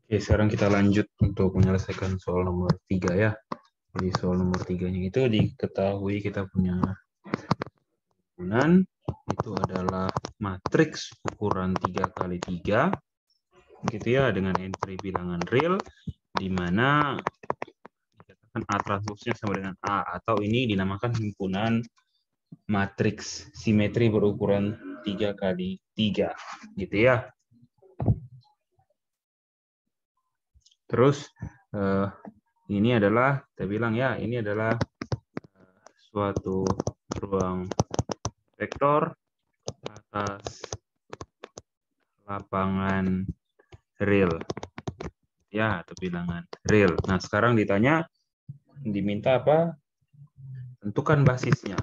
Oke, sekarang kita lanjut untuk menyelesaikan soal nomor 3 ya. Jadi soal nomor 3-nya itu diketahui kita punya himpunan itu adalah matriks ukuran 3 kali 3 gitu ya, dengan entry bilangan real di mana dikatakan A transposnya sama dengan A, atau ini dinamakan himpunan matriks simetri berukuran 3 kali 3 gitu ya. Terus ini adalah, kita bilang ya, ini adalah suatu ruang vektor atas lapangan real ya, atau bilangan real. Nah, sekarang diminta apa? Tentukan basisnya.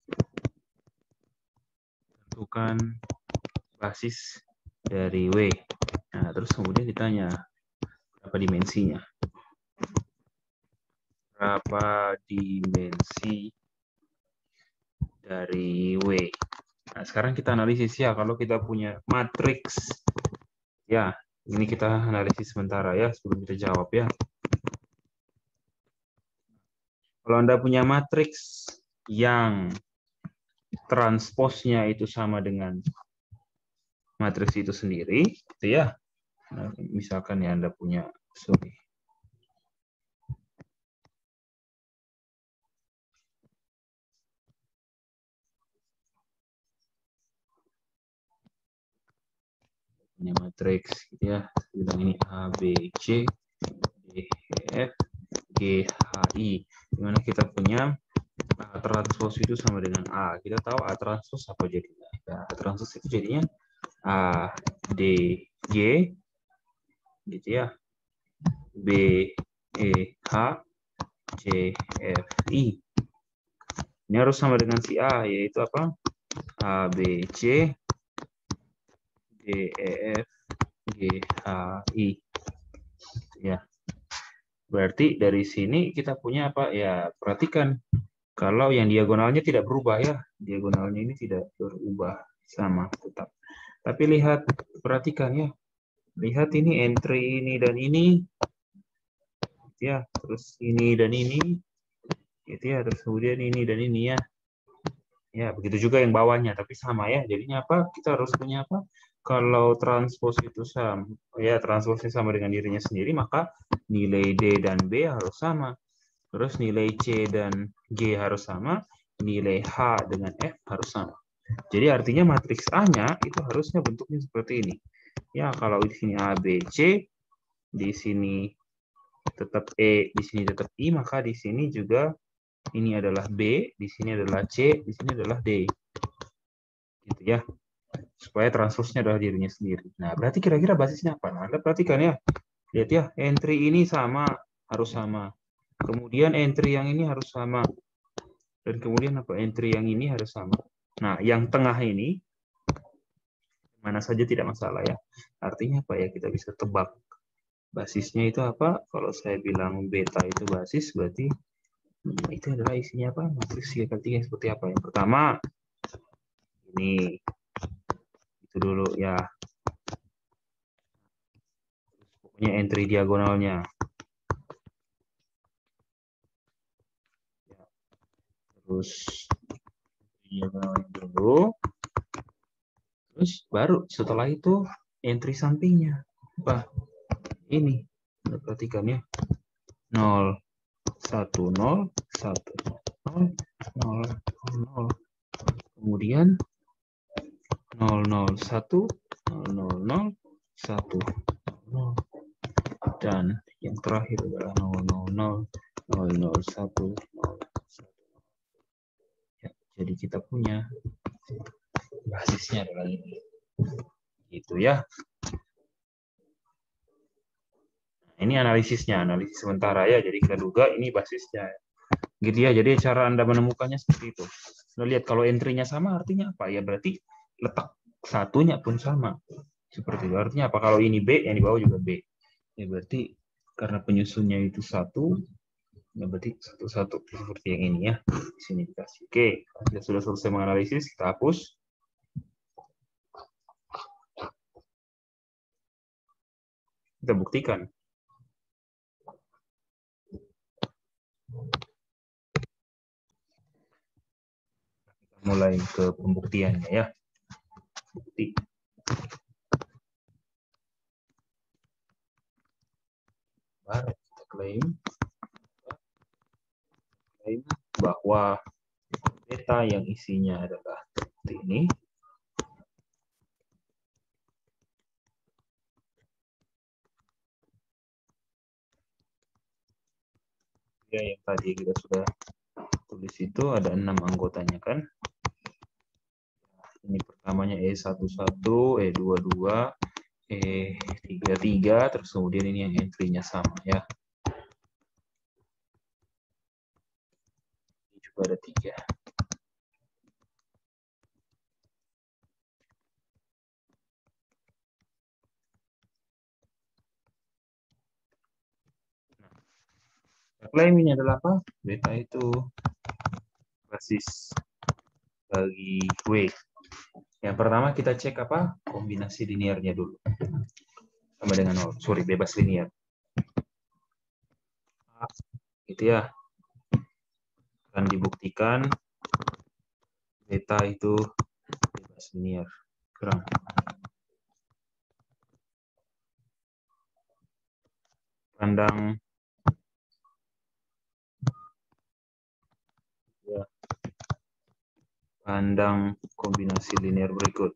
Tentukan basis dari W. Nah, terus kemudian ditanya berapa dimensinya? Berapa dimensi dari W? Nah, sekarang kita analisis ya, kalau kita punya matriks ya, ini kita analisis sementara ya sebelum kita jawab ya. Kalau Anda punya matriks yang transposnya itu sama dengan matriks itu sendiri, gitu ya. Nah, misalkan ya Anda punya, punya matriks gitu ya, bilang ini A, B, C, D, E, F, G, H, I, dimana kita punya A transpos itu sama dengan A. Kita tahu A transpos apa jadinya? Ya, A transpos itu jadinya A, D, G, gitu ya, B, E, H, C, F, I. Ini harus sama dengan si A, yaitu apa? A, B, C, D, E, F, G, H, I. Ya. Berarti dari sini kita punya apa? Ya, perhatikan. Kalau yang diagonalnya tidak berubah ya. Diagonalnya ini tidak berubah. Sama, tetap. Tapi lihat, perhatikan ya. Lihat ini entry ini dan ini. Ya, terus ini dan ini. Gitu ya, terus kemudian ini dan ini ya. Ya, begitu juga yang bawahnya, tapi sama ya. Jadinya apa? Kita harus punya apa? Kalau transpos itu sama, ya transposnya sama dengan dirinya sendiri, maka nilai D dan B harus sama. Terus nilai C dan G harus sama, nilai H dengan F harus sama. Jadi artinya matriks A-nya itu harusnya bentuknya seperti ini. Ya, kalau di sini A, B, C, di sini tetap E, di sini tetap I, maka di sini juga ini adalah B, di sini adalah C, di sini adalah D. Gitu ya. Supaya transposnya adalah dirinya sendiri. Nah, berarti kira-kira basisnya apa? Nah, Anda perhatikan ya. Lihat ya, entry ini sama, harus sama. Kemudian entry yang ini harus sama. Dan kemudian apa? Entry yang ini harus sama. Nah, yang tengah ini, mana saja tidak masalah ya. Artinya apa ya? Kita bisa tebak. Basisnya itu apa? Kalau saya bilang beta itu basis, berarti itu adalah isinya apa? Matriks 3 kali 3 seperti apa? Yang pertama, ini. Itu dulu ya. Pokoknya entry diagonalnya. Terus diagonalnya dulu. Terus baru setelah itu entry sampingnya. Apa? Ini. Perhatikan ya. 0, 1, 0, 1, 0, 0, 0. Kemudian 0, 0, 1, 0, 0, 0, 1, 0. Dan yang terakhir adalah 0, 0, 0, 0, 0, 1, 0, 1. Ya, jadi kita punya basisnya adalah ini. Gitu ya. Ini analisisnya, analisis sementara ya. Jadi kita duga ini basisnya. Gitu ya. Jadi cara Anda menemukannya seperti itu. Anda lihat kalau entry-nya sama artinya apa? Ya berarti letak satunya pun sama. Seperti itu. Artinya apa? Kalau ini B, yang di bawah juga B. Ya berarti karena penyusunnya itu satu, ya berarti satu-satu seperti yang ini ya. Di sini dikasih. Oke, kita sudah selesai menganalisis, kita hapus. Kita buktikan. Kita mulai ke pembuktiannya ya. Bukti. Baru kita klaim bahwa beta yang isinya adalah seperti ini. Ya, yang tadi kita sudah tulis itu ada 6 anggotanya kan. Ini pertamanya E11, E22, E33, terus kemudian ini yang entry-nya sama ya. Ini juga ada 3. Klaim ini adalah apa? Beta itu basis bagi W. Yang pertama kita cek apa? Kombinasi linearnya dulu. Sama dengan 0. Sorry, bebas linear. Gitu ya. Akan dibuktikan beta itu bebas linear. Kurang. Pandang ya. Pandang kombinasi linear berikut.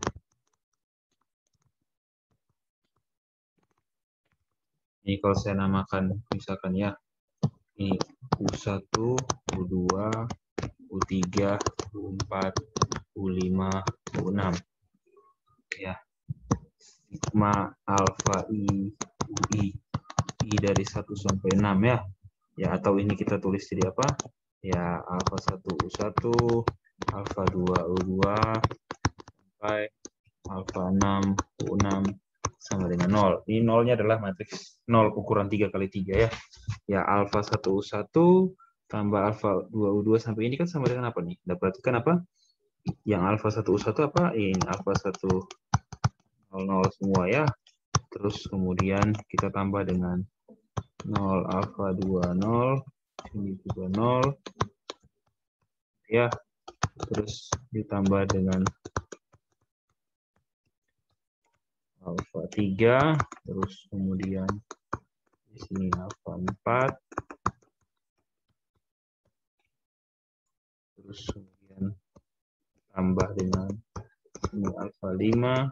Ini kalau saya namakan misalkan ya, ini U1, U2, U3, U4, U5, U6. Ya. Sigma alfa I, UI, I dari 1 sampai 6 ya. Ya, atau ini kita tulis jadi apa? Ya, alfa 1 U1, alfa 2 U2, sampai alfa 6 U6 sama dengan 0. Ini 0-nya adalah matriks 0 ukuran 3 kali 3 ya. Ya, alfa 1 U1 tambah alfa 2 U2 sampai ini kan sama dengan apa nih? Kita perhatikan apa? Yang alfa 1 U1 apa? Ini alfa 1 0 semua ya. Terus kemudian kita tambah dengan 0 alfa 2 0, ini juga 0. Ya. Terus ditambah dengan alfa 3, terus kemudian di sini alfa 4, terus kemudian tambah dengan ini alfa 5,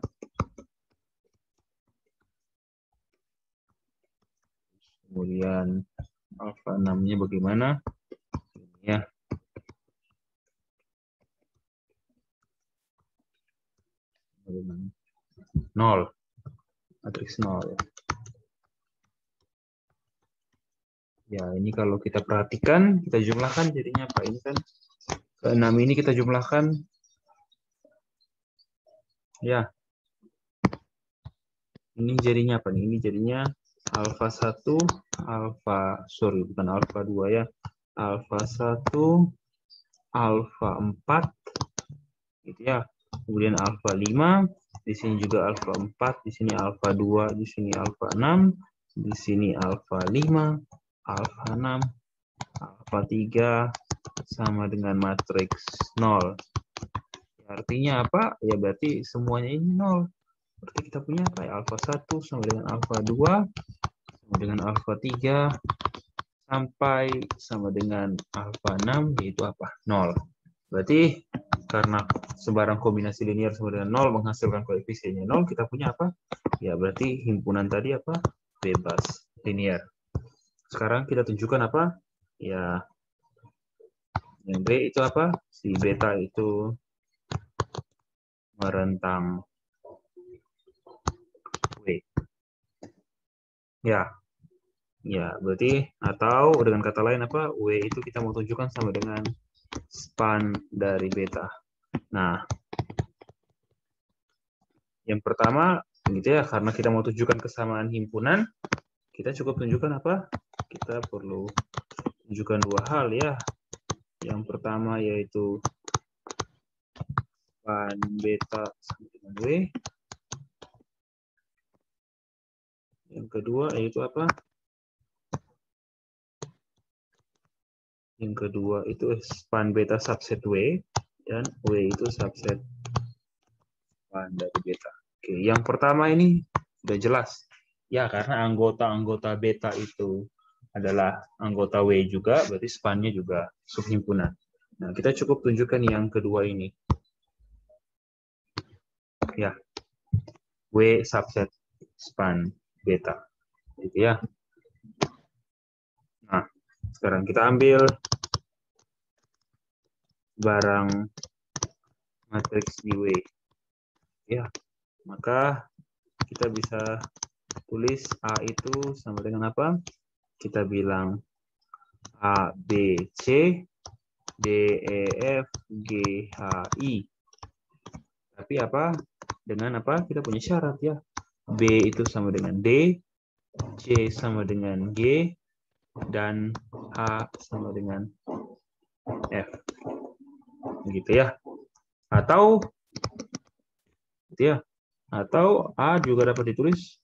kemudian alfa 6-nya bagaimana? Ini ya. Bagaimana? 0. Matriks 0 ya. Ya, ini kalau kita perhatikan, kita jumlahkan jadinya apa? Ini kan ke 6 ini kita jumlahkan. Ya. Ini jadinya apa nih? Ini jadinya alfa 1, bukan alfa 2 ya. Alfa 1, alfa 4, gitu ya. Kemudian alfa 5, di sini juga alfa 4, di sini alfa 2, di sini alfa 6, di sini alfa 5, alfa 6, alfa 3, sama dengan matriks 0. Artinya apa? Ya berarti semuanya ini 0. Berarti kita punya apa ya? Alfa 1 sama dengan alfa 2, sama dengan alfa 3, sampai sama dengan alfa 6, yaitu apa? 0. Berarti karena sebarang kombinasi linear sama dengan 0 menghasilkan koefisiennya 0, kita punya apa? Ya berarti himpunan tadi apa? Bebas linear. Sekarang kita tunjukkan apa? Ya, yang B itu apa? Si beta itu merentang W. Ya, berarti atau dengan kata lain apa? W itu kita mau tunjukkan sama dengan span dari beta. Nah, yang pertama gitu ya, karena kita mau tunjukkan kesamaan himpunan, kita cukup tunjukkan apa? Kita perlu tunjukkan dua hal ya. Yang pertama yaitu span beta sama dengan W. Yang kedua yaitu apa? Yang kedua itu span beta subset W, dan W itu subset span dari beta. Oke, yang pertama ini sudah jelas. Ya, karena anggota-anggota beta itu adalah anggota W juga, berarti spannya juga subhimpunan. Nah, kita cukup tunjukkan yang kedua ini. Ya, W subset span beta. Gitu ya. Nah, sekarang kita ambil barang matriks di W. Ya, maka kita bisa tulis A itu sama dengan apa? Kita bilang A, B, C, D, E, F, G, H, I. Tapi apa? Dengan apa? Kita punya syarat ya. B itu sama dengan D, C sama dengan G, dan H sama dengan F. Gitu ya. Atau gitu ya. Atau A juga dapat ditulis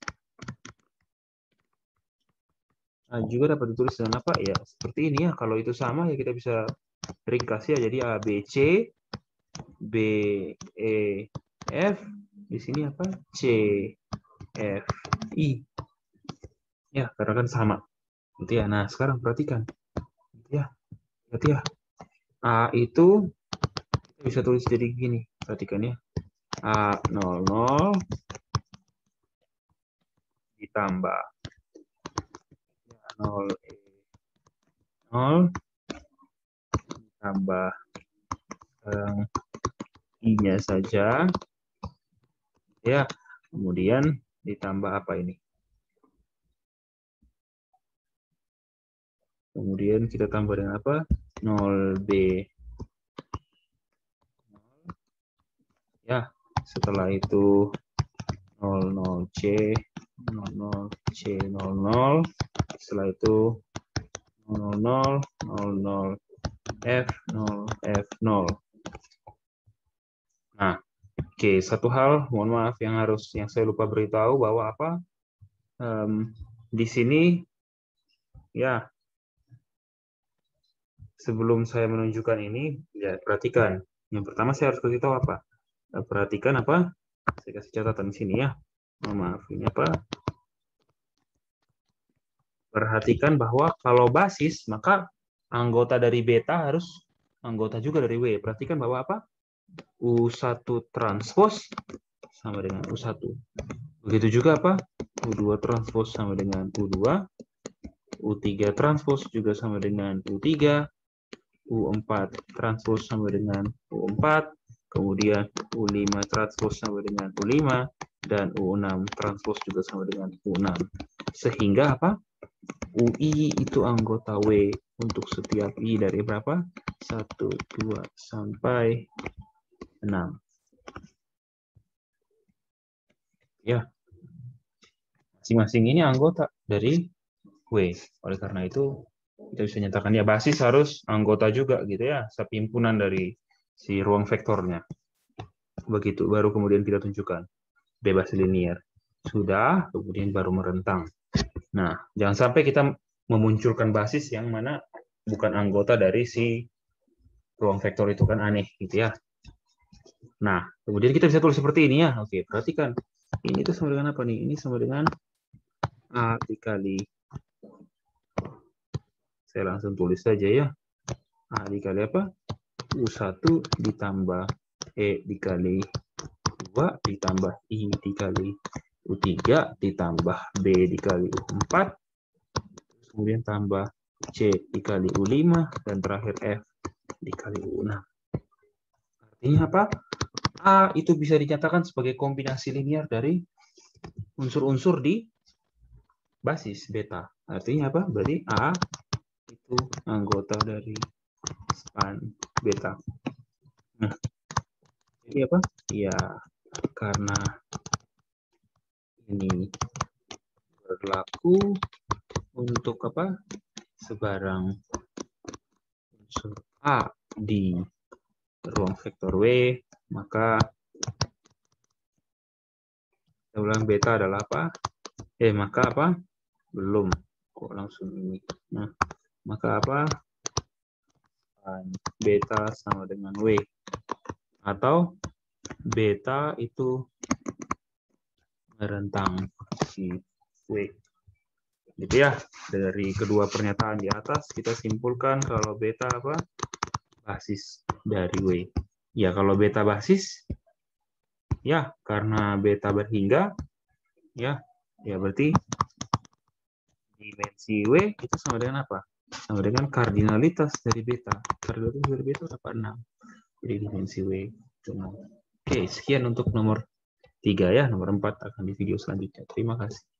juga dapat ditulis dengan apa ya? Seperti ini ya. Kalau itu sama ya kita bisa ringkas ya. Jadi A, B, C, B, E, F. Di sini apa? C, F, I. Ya, karena kan sama. Gitu ya. Nah, sekarang perhatikan. Gitu ya. Berarti ya. A itu kita bisa tulis jadi gini. Perhatikan ya. A00 ditambah 0E0 ditambah I-nya saja. Ya, kemudian ditambah apa ini? Kemudian kita tambah dengan apa? 0B. Ya, setelah itu 00C, 00C00. Setelah itu 00, 00, F, 0, F0. Nah, oke, satu hal, mohon maaf yang saya lupa beritahu bahwa apa? Di sini ya, sebelum saya menunjukkan ini, ya perhatikan. Yang pertama saya harus kasih tahu apa? Perhatikan apa? Saya kasih catatan di sini ya. Maaf, ini apa? Perhatikan bahwa kalau basis, maka anggota dari beta harus anggota juga dari W. Perhatikan bahwa apa? U1 transpose sama dengan U1. Begitu juga apa? U2 transpose sama dengan U2. U3 transpose juga sama dengan U3. U4 transpose sama dengan U4. Kemudian U5 transpose sama dengan U5. Dan U6 transpose juga sama dengan U6. Sehingga apa? UI itu anggota W untuk setiap I dari berapa? 1, 2, sampai 6. Ya, masing-masing ini anggota dari W. Oleh karena itu, kita bisa nyatakan ya basis harus anggota juga gitu ya, subhimpunan dari si ruang vektornya. Begitu, baru kemudian kita tunjukkan bebas linear. Sudah, kemudian baru merentang. Nah, jangan sampai kita memunculkan basis yang mana bukan anggota dari si ruang vektor itu, kan aneh gitu ya. Nah, kemudian kita bisa tulis seperti ini ya. Oke, perhatikan. Ini tuh sama dengan apa nih? Ini sama dengan A dikali. Saya langsung tulis saja ya. A dikali apa? U1 ditambah E dikali 2 ditambah I dikali U3 ditambah B dikali U4. Kemudian tambah C dikali U5 dan terakhir F dikali U6. Artinya apa? A itu bisa dinyatakan sebagai kombinasi linear dari unsur-unsur di basis beta. Artinya apa? Berarti A itu anggota dari span beta. Nah, jadi apa? Ya, karena ini berlaku untuk apa? Sebarang unsur A di ruang vektor W, maka kita ulang beta adalah apa? Maka apa? Belum. Kok langsung ini? Nah, maka apa? Beta sama dengan W. Atau beta itu merentang si W. Gitu ya. Dari kedua pernyataan di atas kita simpulkan kalau beta apa? Basis dari W. Ya, kalau beta basis, ya karena beta berhingga, ya berarti dimensi W itu sama dengan apa? Sama dengan kardinalitas dari beta. Kardinalitas dari beta dapat 6. Jadi dimensi W cuma. Oke, sekian untuk nomor 3 ya. Nomor 4 akan di video selanjutnya. Terima kasih.